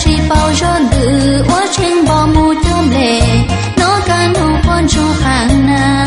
chỉ bao gió từ quá trình bao mù chôm lệ nó cả nụ con cho hàng na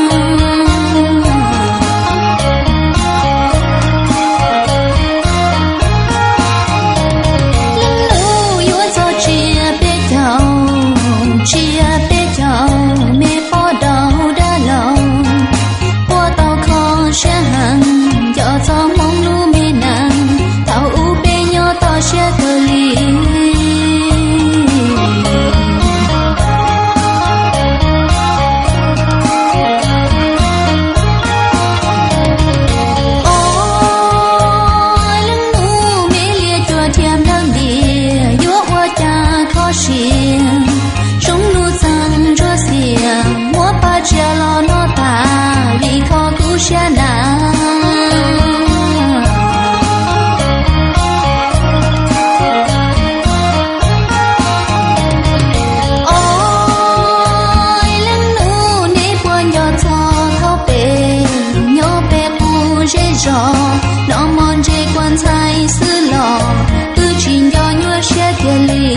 nó mòn chê quan sai xứ lò tư trình do nhua xe kia lý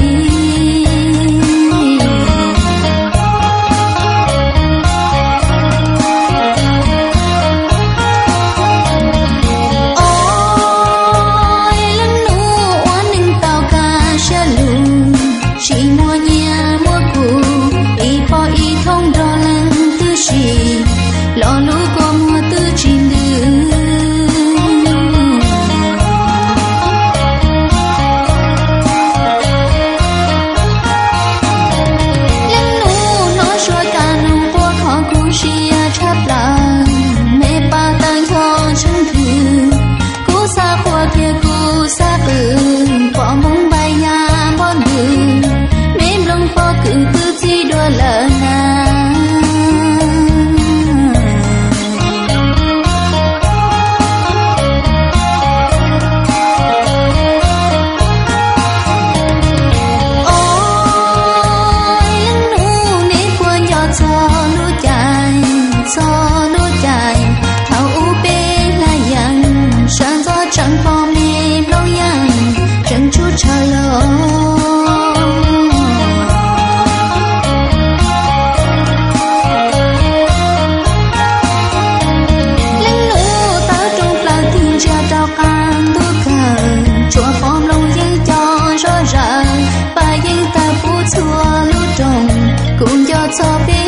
ôi lưng nụ oán ninh tàu ca xe lù chỉ mua nhà mua cụ y po y thông đo lăng tư chỉ lò lũ có mua tư trình đưa cũng cho